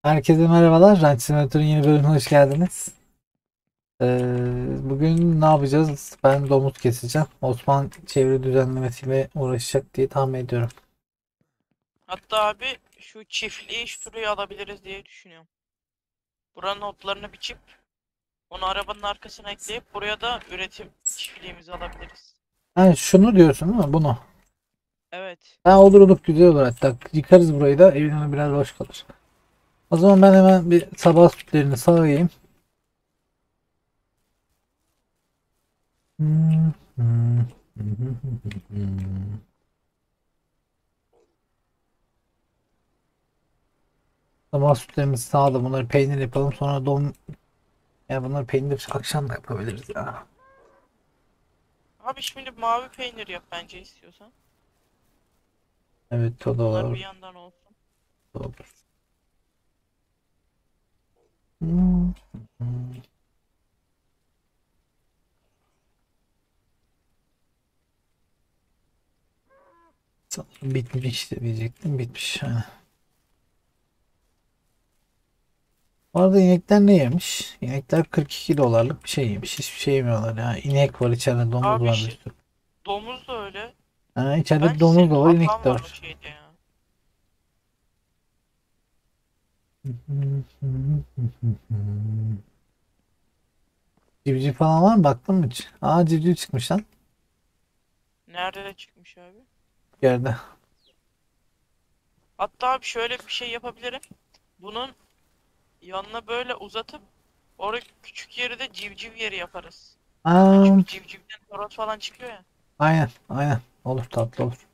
Herkese merhabalar. Ranch Simulator'ın yeni bölümüne hoş geldiniz. Bugün ne yapacağız? Ben domuz keseceğim. Osman çevre düzenlemesiyle uğraşacak diye tahmin ediyorum. Hatta abi şu çiftliği şuraya alabiliriz diye düşünüyorum. Buranın otlarını biçip onu arabanın arkasına ekleyip buraya da üretim çiftliğimizi alabiliriz. Ha, şunu diyorsun değil mi? Bunu. Evet. Ha, olur güzel olur hatta. Yıkarız burayı da evin önü biraz boş kalır. O zaman ben hemen bir sabah sütlerini sağayım. Hmm, hmm, Sabah sütlerimizi sağladım. Bunları peynir yapalım. Sonra ya bunları peynir akşam da yapabiliriz ya. Abi şimdi mavi peynir yap bence istiyorsan. Evet o da Onlar bir olur. yandan olsun. O da olur. Hmm, hmm. Sanırım bitmiş de diyecektim. Bitmiş. Yani. Bu arada inekler ne yemiş? İnekler 42 dolarlık bir şey yemiş. Hiçbir şey yemiyorlar ya. İnek var içeride, domuz Abi var bir işte sürü. domuz da öyle. Ha, içeride Bence domuz senin da var, inek hatan de var o var. şeyde ya. Civciv falan var mı? Baktın mı hiç? Aa, civciv çıkmış lan. Nerede çıkmış abi? Yerde. Hatta abi şöyle bir şey yapabilirim. Bunun yanına böyle uzatıp oraya küçük yeri de civciv yeri yaparız. Yani Aa, çünkü civcivden horoz falan çıkıyor ya. aynen. Olur, tatlı olur.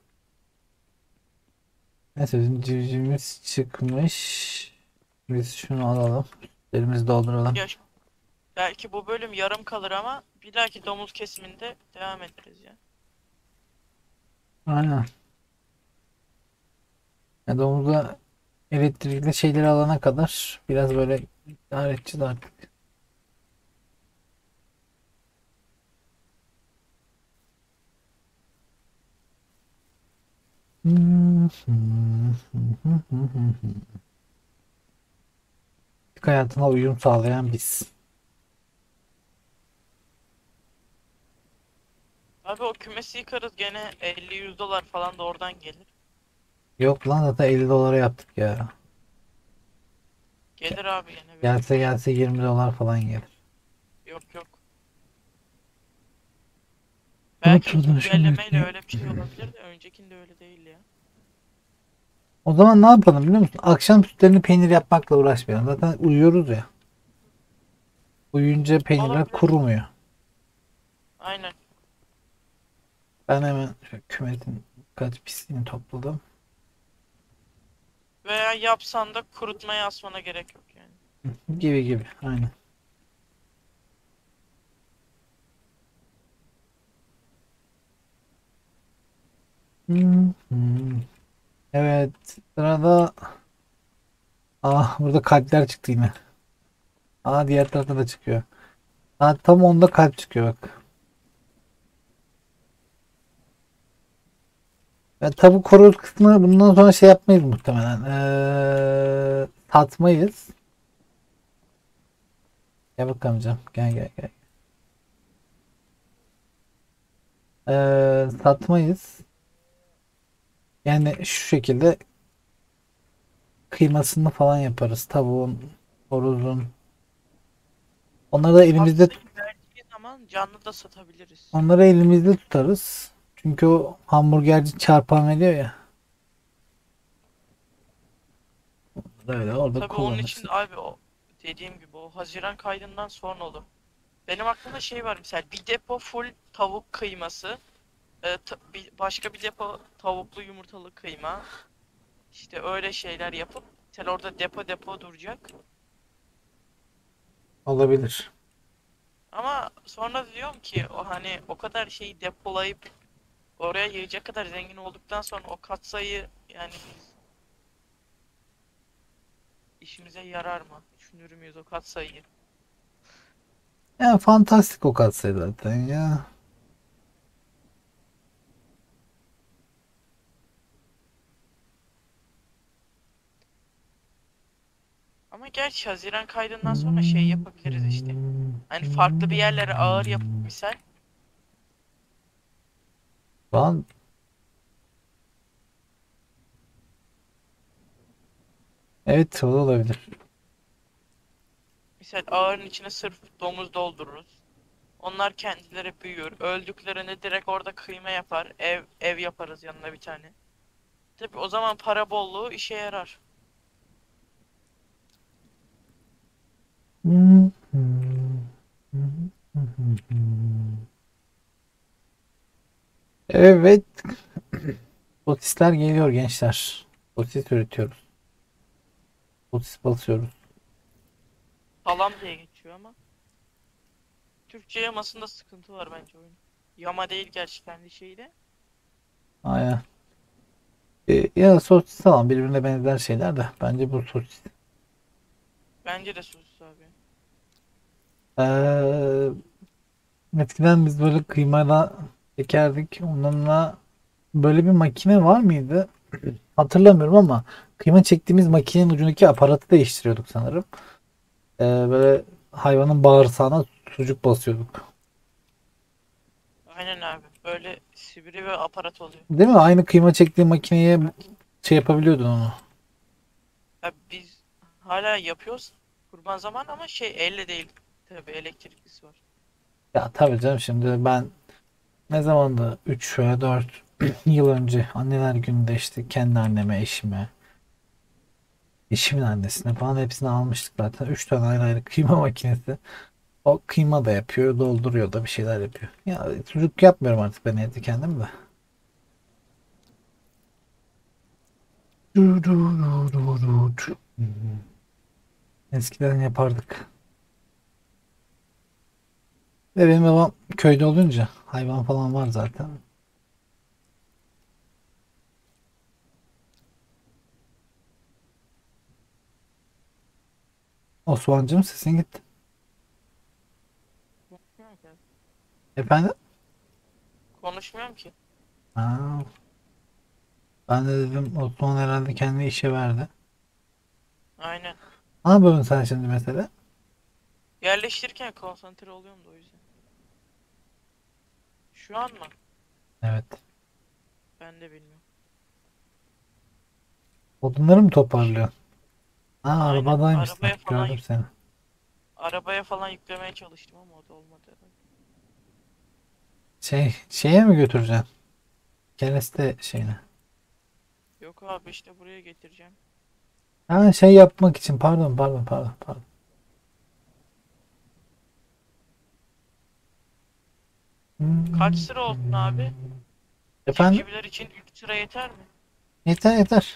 Neyse bizim civcivimiz çıkmış. Biz şunu alalım. Elimizi dolduralım. Ya belki bu bölüm yarım kalır ama bir dahaki domuz kesiminde devam ederiz ya. Aynen. Ya domuza elektrikli şeyleri alana kadar biraz böyle idare edeceğiz artık. Türk hayatına uyum sağlayan biz. Abi o kümesi yıkarız gene 50-100 dolar falan da oradan gelir. Yok lan, zaten 50 dolara yaptık ya. Gelir abi yine bir. Gelse 20 dolar falan gelir. Yok yok. Belki Unutmadım şimdi. güncellemeyle öyle bir şey olabilir de öncekinde öyle değil ya. O zaman ne yapalım biliyor musun? Akşam sütlerini peynir yapmakla uğraşmayalım. Zaten uyuyoruz ya. Uyuyunca peynirler Olabilir. kurumuyor. Aynen. Ben hemen şu kümetin kaç pisliğini topladım. Veya yapsan da kurutmaya asmana gerek yok yani. Gibi. Aynen. Evet. Sırada burada kalpler çıktı yine. Diğer tarafta da çıkıyor. Tam onda kalp çıkıyor bak. Tavuk horoz kısmını bundan sonra şey yapmayız muhtemelen. Satmayız. Gel bakalım canım. Gel. Satmayız. Yani şu şekilde kıymasını falan yaparız. Tavuğun, horozun. Onları da elimizde Katsayı verdiği zaman canlı da satabiliriz. onları elimizde tutarız. Çünkü o hamburgerci çarpan veriyor ya. Öyle orada Tabii onun için kullanırsın. de abi o dediğim gibi o Haziran kaydından sonra olur. Benim aklımda şey var mesela bir depo full tavuk kıyması, başka bir depo tavuklu yumurtalı kıyma. İşte öyle şeyler yapıp tel orada depo duracak. Olabilir. Ama sonra diyorum ki o hani o kadar şeyi depolayıp oraya yiyecek kadar zengin olduktan sonra o katsayı yani biz işimize yarar mı? Düşünür müyüz o katsayıyı? Yani fantastik o katsayı zaten ya. Ama gerçi Haziran kaydından sonra şey yapabiliriz işte. Hani farklı bir yerlere ağır yapıp misal. Şu an evet, o da olabilir. Misal ağırın içine sırf domuz doldururuz. Onlar kendileri büyür. Öldüklerinde direkt orada kıyma yapar. Ev yaparız yanına bir tane. Tabii o zaman para bolluğu işe yarar. Evet, sosisler geliyor gençler. Sosis üretiyoruz. Sosis basıyoruz. Salam diye geçiyor ama. Türkçe yamasında sıkıntı var bence oyun. Yama değil gerçi kendi şeyi de. Aynen. Ya sosis falan birbirine benzer şeyler de bence bu sosis. Bence de sus abi. Ee, eskiden biz böyle kıymada çekerdik. Onunla böyle bir makine var mıydı? Hatırlamıyorum ama kıyma çektiğimiz makinenin ucundaki aparatı değiştiriyorduk sanırım. Böyle hayvanın bağırsağına sucuk basıyorduk. Aynen abi. Böyle sivri ve aparat oluyor. Değil mi? Aynı kıyma çektiği makineye şey yapabiliyordun onu. Ya biz hala yapıyoruz kurban zaman ama şey elle değil. Tabii elektriklisi var. Ya tabii canım, şimdi ben ne zamandı, 3 veya 4 yıl önce anneler gününde işte kendi anneme, eşimin annesine falan hepsini almıştık zaten. 3 tane ayrı ayrı kıyma makinesi. O kıyma da yapıyor, dolduruyor da bir şeyler yapıyor. Ya çocuk yapmıyorum artık ben evde kendim de. Eskiden yapardık. Ve benim babam köyde olunca hayvan falan var zaten. Osman'cığım sesin gitti. Konuşmuyorum ki. Efendim? Konuşmuyorum ki. Ha, ben de dedim Osman herhalde kendi işe verdi. Aynen. Ne yapıyorsun sen şimdi mesela? Yerleştirirken konsantre oluyorum da o yüzden. Şu an mı? Evet. Ben de bilmiyorum. Odunları mı toparlıyorsun? Ha, Aynen. arabadaymışsın. Gördüm seni. Arabaya falan yüklemeye çalıştım ama o da olmadı herhalde. Şeye mi götüreceksin? Kereste şeyine. Yok abi işte buraya getireceğim. Ha, şey yapmak için, pardon. Kaç sıra olsun abi? Efendim? Civcivler için 3 sıra yeter mi? Yeter.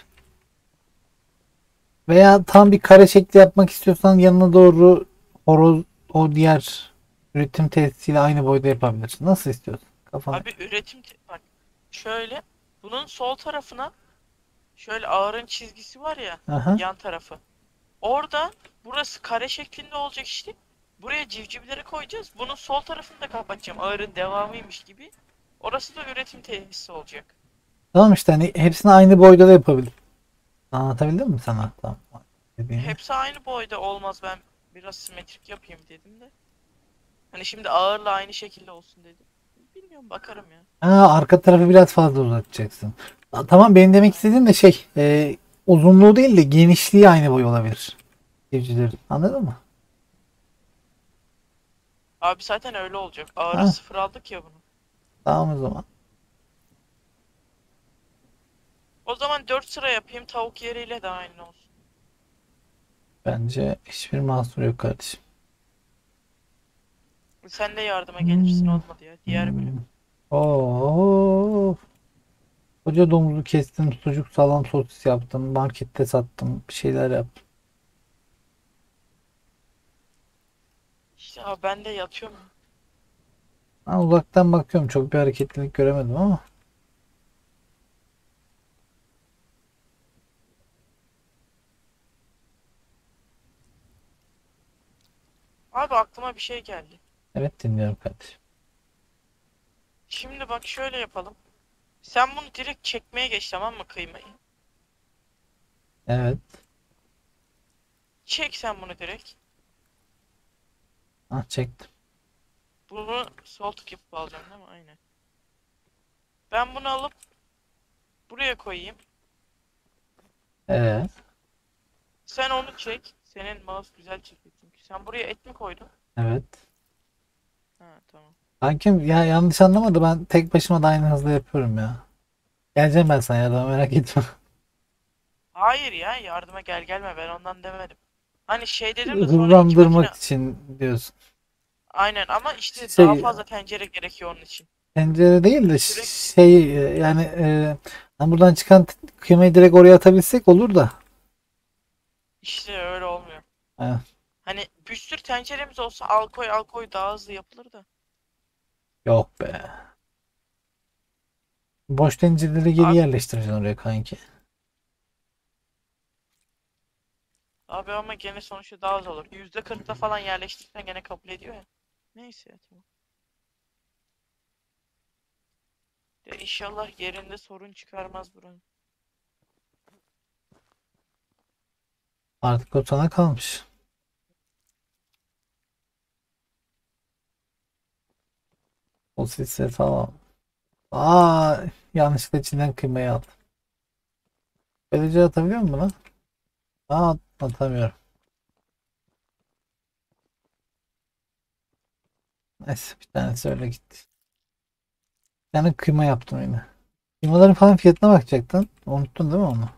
Veya tam bir kare şekli yapmak istiyorsan yanına doğru horoz, o diğer üretim tesisiyle aynı boyda yapabilirsin. Nasıl istiyorsun? Kafana. Abi bak şöyle bunun sol tarafına şöyle ağırın çizgisi var ya Aha. yan tarafı. Orada burası kare şeklinde olacak işte. Buraya civcivleri koyacağız. Bunun sol tarafını da kapatacağım. Ağırın devamıymış gibi. Orası da üretim tesisi olacak. Tamam işte, hani hepsini aynı boyda da yapabilir. Anlatabildim mi sana? Tamam. Dediğimi. Hepsi aynı boyda olmaz, ben biraz simetrik yapayım dedim de. Hani şimdi ağırla aynı şekilde olsun dedim. Bilmiyorum, bakarım ya. Ha, arka tarafı biraz fazla uzatacaksın. Tamam, benim demek istediğim de uzunluğu değil de genişliği aynı boy olabilir. Civcivlerin. Anladın mı? Abi zaten öyle olacak. Ağırı Ha, sıfır aldık ya bunu. tamam o zaman. O zaman 4 sıra yapayım, tavuk yeriyle de aynı olsun. Bence hiçbir mahsur yok kardeşim. Sen de yardıma gelirsin, Hmm, olmadı ya. Diğer bölüm. hmm. Oo, koca domuzu kestim, sucuk, salam, sosis yaptım, markette sattım, bir şeyler yaptım. İşte abi ben de yatıyorum. Ben uzaktan bakıyorum, çok bir hareketlilik göremedim ama. Abi aklıma bir şey geldi. Evet, dinliyorum kardeşim. Şimdi bak şöyle yapalım. Sen bunu direkt çekmeye geç, tamam mı, kıymayı? Evet. Çek sen bunu direkt. Ah, çektim. Bunu sol tık yapıp alacağım değil mi? Aynen. Ben bunu alıp buraya koyayım. Evet. Sen onu çek. Senin mouse güzel çekiyor çünkü. Sen buraya et mi koydun? Evet. Ha tamam. Kankim ya, yanlış anlamadı, ben tek başıma da aynı hızla yapıyorum ya. Geleceğim ben sana yardıma, merak etme. Hayır ya yardıma gel gelme ben ondan demedim. Hani şey dedim de sonra iki makine Hızlandırmak için diyorsun. aynen ama işte daha Şey, fazla tencere gerekiyor onun için. tencere değil de Sürekli yani hani buradan çıkan kıymayı direkt oraya atabilsek olur da. işte öyle olmuyor. Ha, Hani bir sürü tenceremiz olsa al koy daha hızlı yapılır da. yok be. Boş tencereleri geri Abi, yerleştireceksin oraya kanki. abi ama gene sonuçta daha az olur. %40'ta falan yerleştirirsen gene kabul ediyor ya. Neyse ya tamam. Ya inşallah yerinde sorun çıkarmaz buranın. Artık o sana kalmış. O sisi falan. Aa, yanlışlıkla içinden kıymayı aldım. Böylece atabiliyor muyum bunu? Aa, atamıyorum. Neyse, bir tanesi öyle gitti. Bir tane kıyma yaptım yine. Kıymaların falan fiyatına bakacaktın. Unuttun değil mi onu?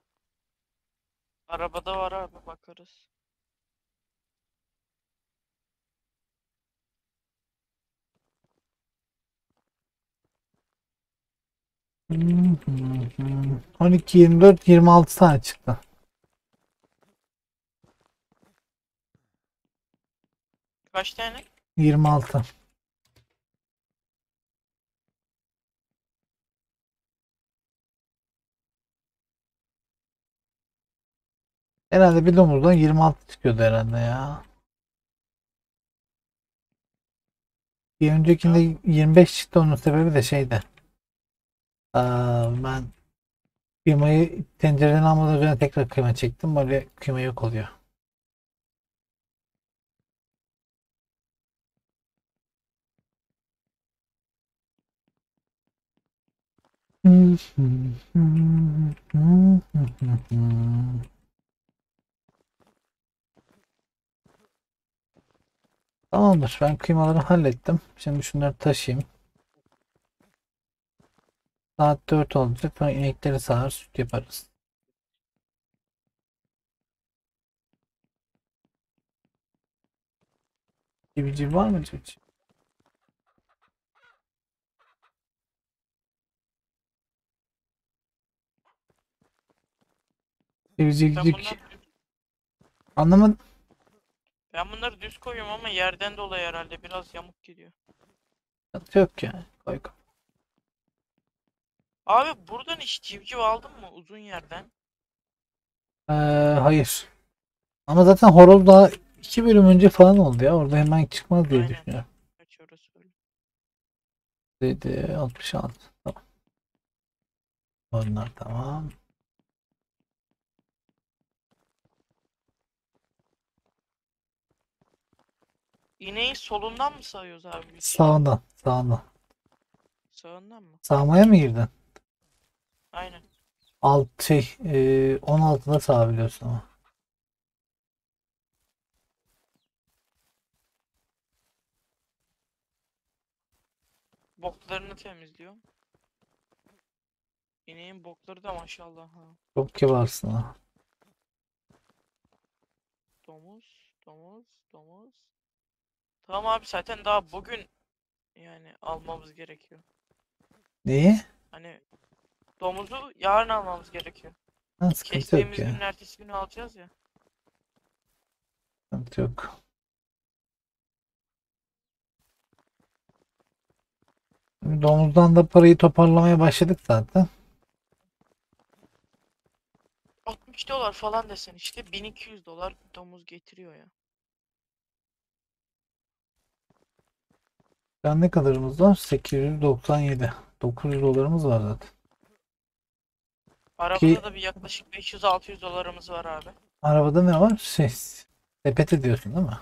Arabada var abi bakarız. Hı hı hı. 12, 24, 26 tane çıktı. Kaç tane? 26. Herhalde bir domuzdan 26 çıkıyordu herhalde ya. Bir öncekinde Ya 25 çıktı, onun sebebi de şeydi. Ben kıymayı tencereden almadan önce tekrar kıyma çektim. Böyle kıyma yok oluyor. Tamamdır. Ben kıymaları hallettim. Şimdi şunları taşıyayım. Saat 4 olacak. Sonra inekleri sağar, süt yaparız. Civciv var mı civciv? ben Civcivcik. bunları Anlamadım. ben bunları düz koyuyorum ama yerden dolayı herhalde biraz yamuk gidiyor. Yok ya. Koy koy. Abi buradan hiç civciv aldın mı uzun yerden? Ee, hayır. Ama zaten horoz daha 2 bölüm önce falan oldu ya. Orada hemen çıkmaz diye Aynen. düşünüyorum. Kaç orası öyle. Dedi 66. Tamam. Onlar tamam. İneğin solundan mı sağıyoruz abi biz? Sağından. Sağından. Sağından mı? Sağmaya mı girdin? Aynen. 16'da sağabiliyorsun ama. Boklarını temizliyorum. İneğin bokları da maşallah ha. Çok kibarsın ha. Domuz, domuz, domuz. Tamam abi zaten daha bugün yani almamız gerekiyor. Neyi? Hani domuzu yarın almamız gerekiyor. Ha, sıkıntı yok Kestiğimiz günün ya. ertesi günü alacağız ya. Sıkıntı yok. Domuzdan da parayı toparlamaya başladık zaten. 60 dolar falan desen işte 1200 dolar domuz getiriyor ya. Şu an ne kadarımız var? 897. 900 dolarımız var zaten. Ki Arabada da bir yaklaşık 500-600 dolarımız var abi. Arabada ne var? Sepet ediyorsun değil mi?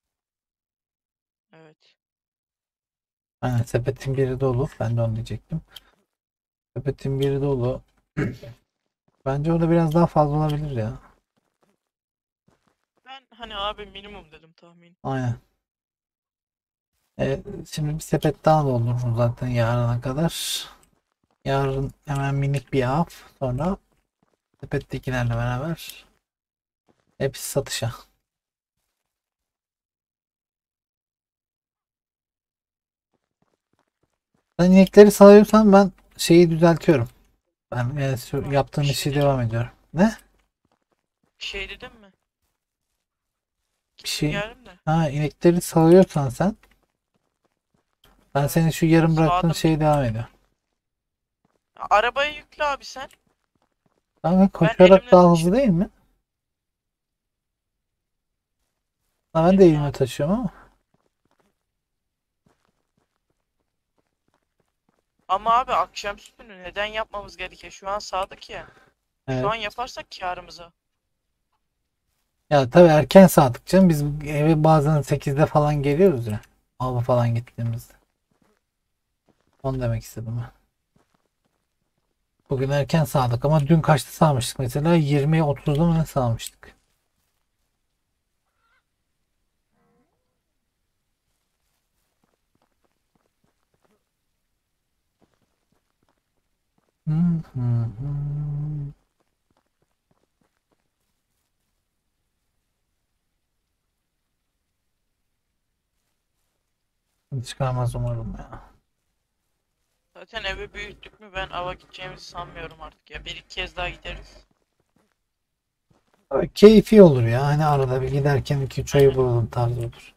Evet. Aynen, sepetin biri dolu. Ben de onu diyecektim. Sepetin biri dolu. Bence orada biraz daha fazla olabilir ya. Ben hani abi minimum dedim tahmin. Aynen. Şimdi bir sepet daha doldururum zaten yarına kadar. Yarın hemen minik bir av. Sonra sepettekilerle beraber hepsi satışa. Sen inekleri sağıyorsan ben şeyi düzeltiyorum. Ben Ha, bir yaptığım şey işi dedim devam mi? ediyorum. Ne? Bir şey dedim mi? Bir Gittim şey. geldim de. Ha, inekleri sağıyorsan sen, ben Evet. senin şu yarım bıraktığın Sağdım. şeye devam ediyorum. Arabayı yükle abi sen. Kanka Ben koşarak elimle daha hızlı taşırım. değil mi? Ha, ben de Dedin elimle abi. taşıyorum ama. Ama abi akşamüstünü neden yapmamız gerekiyor? Şu an sağdık ya. Şu Evet. an yaparsak kârımıza. Ya tabii erken saatlik canım. Biz eve bazen 8'de falan geliyoruz ya. Hava falan gittiğimizde. Onu demek istedim ben. Bugün erken sağdık ama dün kaçta sağmıştık mesela? 20'ye 30'da mı ne sağmıştık? Hı hı hı. Çıkarmaz umarım ya. Zaten evi büyüttük mü ben ava gideceğimizi sanmıyorum artık ya. Bir iki kez daha gideriz. Böyle keyfi olur ya. Hani arada bir giderken 2-3 ayı Aynen. bulalım tarzı olur.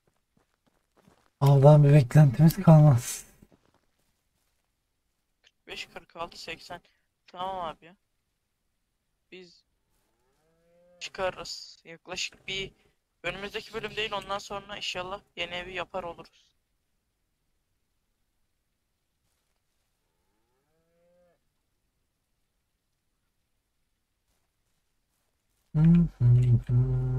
Avdan bir beklentimiz kalmaz. 45, 46, 80. Tamam abi ya. Biz çıkarırız. Yaklaşık bir önümüzdeki bölüm değil ondan sonra inşallah yeni evi yapar oluruz. Hı hı hı.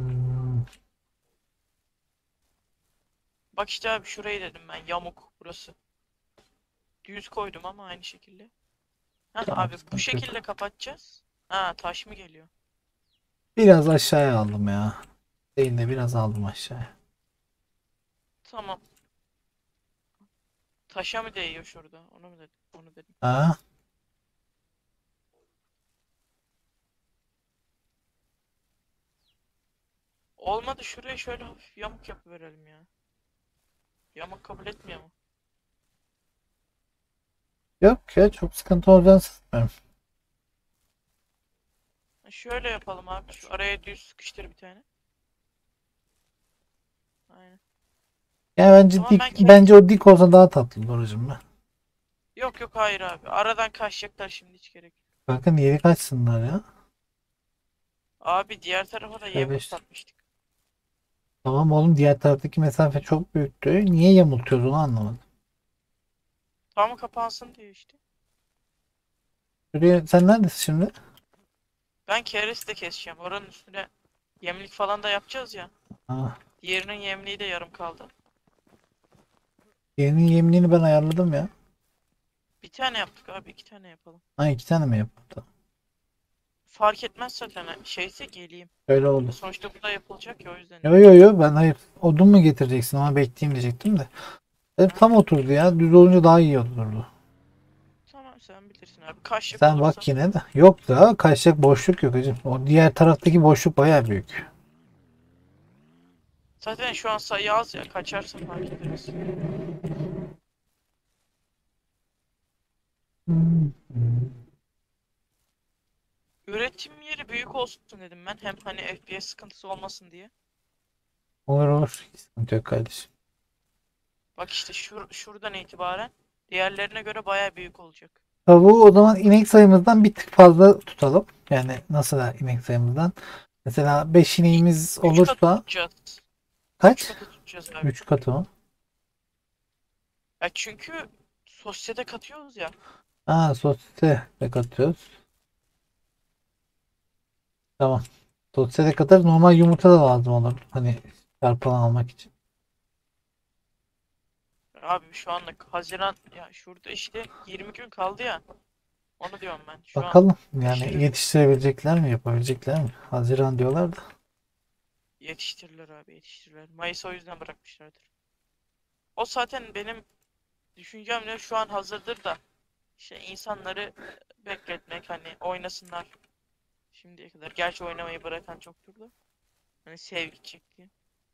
Bak işte abi şurayı dedim ben yamuk burası. Düz koydum ama aynı şekilde. Heh Tamam, abi bu sıkıntı şekilde yok. kapatacağız. Ha taş mı geliyor? Biraz aşağıya aldım ya. Değil de biraz aldım aşağıya. Tamam. Taşa mı değiyor şurada? Onu mu dedim? Onu dedim. Ha? Olmadı şuraya şöyle hafif yamuk yapıverelim ya. Yamuk kabul etmiyor mu? Yok ya, çok sıkıntı olacağını sanmıyorum. Ha, şöyle yapalım abi. Şu araya düz sıkıştır bir tane. Aynen. Yani bence Tamam dik, ben bence o dik olsa daha tatlı Doracığım ben. Yok yok hayır abi. Aradan kaçacaklar şimdi hiç gerek yok. Bakın yeri kaçsınlar ya. Abi diğer tarafa da Şöyle yamuk işte. satmıştık. Tamam oğlum, diğer taraftaki mesafe çok büyüktü. Niye yamultuyoruz onu anlamadım. Tam kapansın diyor işte. Şuraya, sen neredesin şimdi? Ben keresi de keseceğim. Oranın üstüne yemlik falan da yapacağız ya. Ha, Diğerinin yemliği de yarım kaldı. yerinin yemliğini ben ayarladım ya. Bir tane yaptık abi. İki tane yapalım. Ha, 2 tane mi yaptı? Fark etmez zaten. Şeyse geleyim. Öyle oldu. Sonuçta bu da yapılacak ya o yüzden Yo dedim. yo yo, ben hayır. Odun mu getireceksin ama bekleyeyim diyecektim de. Hep Ha? tam oturdu ya. Düz olunca daha iyi oturdu. Tamam sen bilirsin abi. Kaşık Sen olursa. bak yine de. Yok da kaçacak boşluk yok hacım. O diğer taraftaki boşluk bayağı büyük. Zaten şu an sayı az ya. Kaçarsa fark ederiz. Hmm. Üretim yeri büyük olsun dedim ben. Hem hani FPS sıkıntısı olmasın diye. Olur olur. Hiç sıkıntı yok kardeşim. Bak işte şuradan itibaren diğerlerine göre baya büyük olacak. Tavuğu o zaman inek sayımızdan bir tık fazla tutalım. Yani nasıl da inek sayımızdan? Mesela 5 ineğimiz 3 katı olursa tutacağız. 3 kaç? katı tutacağız abi. 3 katı mı? Ya çünkü sosyete katıyoruz ya. Ha, sosyete de katıyoruz. Tamam. Sosyete kadar normal yumurta da lazım olur. Hani çarpan almak için. Abi şu anlık Haziran ya şurada işte 20 gün kaldı ya. Onu diyorum ben. Şu an Bakalım yani aşırı yetiştirebilecekler mi, yapabilecekler mi? Haziran diyorlar da. yetiştirirler abi yetiştirirler. Mayıs o yüzden bırakmışlardır. O zaten benim düşüncemle şu an hazırdır da işte insanları bekletmek hani oynasınlar şimdiye kadar. Gerçi oynamayı bırakan çoktur da. Hani sevgi çekti.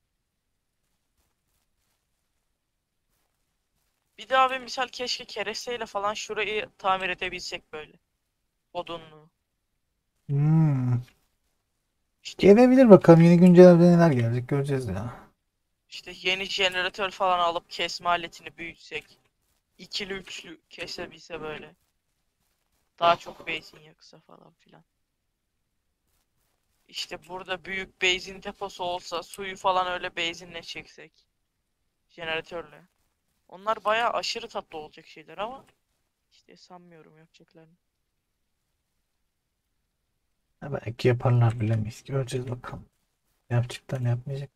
Bir de abi misal keşke keresteyle falan şurayı tamir edebilsek böyle. Odunlu. Hmm. İşte Gelebilir bakalım, yeni güncellerde neler gelecek göreceğiz ya. işte yeni jeneratör falan alıp kesme aletini büyütsek. İkili üçlü kesebilse böyle. Daha çok benzin yaksa falan filan. İşte burada büyük benzin deposu olsa suyu falan öyle benzinle çeksek. Jeneratörle. Onlar bayağı aşırı tatlı olacak şeyler ama işte sanmıyorum yapacaklarını. Ha, belki yaparlar, bilemeyiz. Göreceğiz bakalım. Yapacaklar ne yapmayacak.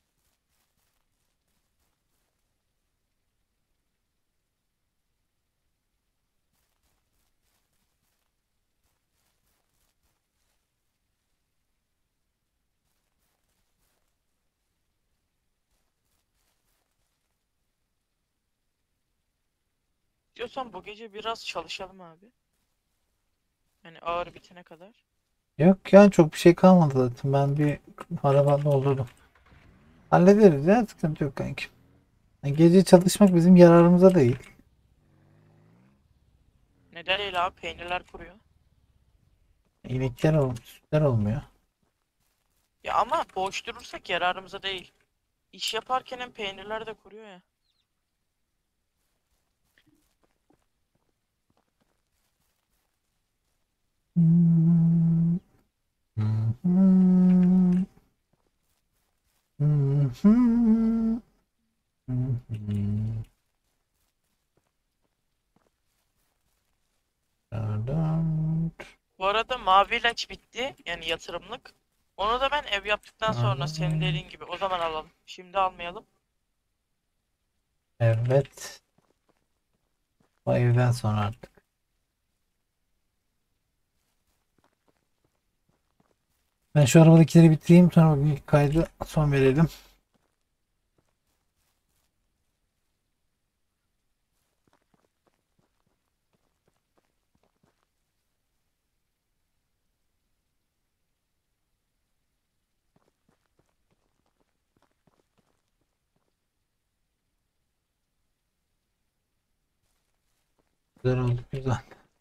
Diyorsan bu gece biraz çalışalım abi. Yani ağır bitene kadar. Yok ya, çok bir şey kalmadı zaten. Ben bir araba doldurdum. Hallederiz ya, sıkıntı yok kanki. Yani gece çalışmak bizim yararımıza değil. Neden değil abi peynirler kuruyor. Sütler olmuyor. Ya ama boş durursak yararımıza değil. İş yaparken hem peynirler de kuruyor ya. Hmm. Hmm. Hmm. Hmm. Dun, Bu arada mavi ilaç bitti. Yani yatırımlık. Onu da ben ev yaptıktan sonra senin dun. dediğin gibi o zaman alalım. Şimdi almayalım. Evet. O evden sonra artık. Ben şu arabadakileri bitireyim, sonra bugünkü kaydı son verelim. Güzel oldu, güzel.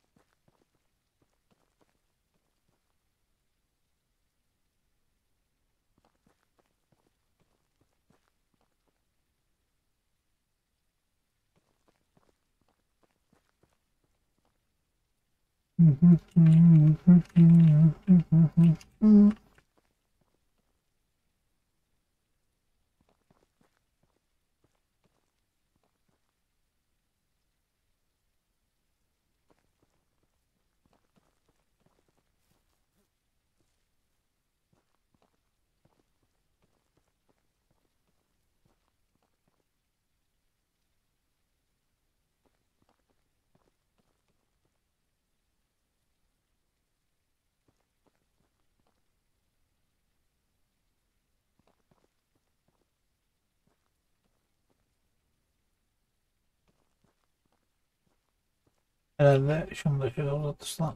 Herhalde şunu da şöyle uzatırsam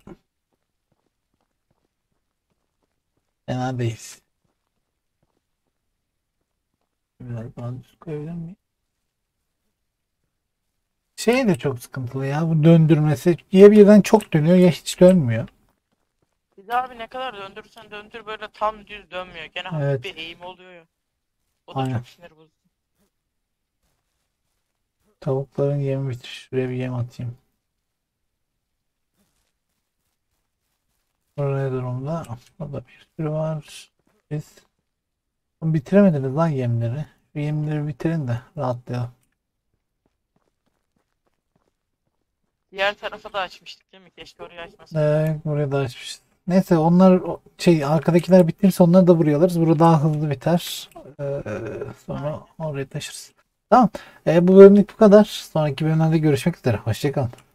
fena değil. Biraz daha düz koyabilir miyim? Şey de çok sıkıntılı ya, bu döndürmesi. Ya birden çok dönüyor ya hiç dönmüyor. Bir de abi ne kadar döndürürsen döndür böyle tam düz dönmüyor. Gene hafif Evet, bir eğim oluyor ya. O da aynen. çok sinir bozucu. Tavukların yemi bitir. Şuraya bir yem atayım. Orada ne durumda? Orada bir sürü var. Biz bitiremediniz lan yemleri. Şu yemleri bitirin de rahatlayalım. Diğer tarafa da açmıştık değil mi? Keşke orayı açmasaydık. Buraya da açmışız. Neyse onlar arkadakiler bitirse onları da buraya alırız. Burada daha hızlı biter. Sonra oraya taşırız. Tamam. Bu bölümlük bu kadar. Sonraki bölümlerde görüşmek üzere. Hoşçakalın.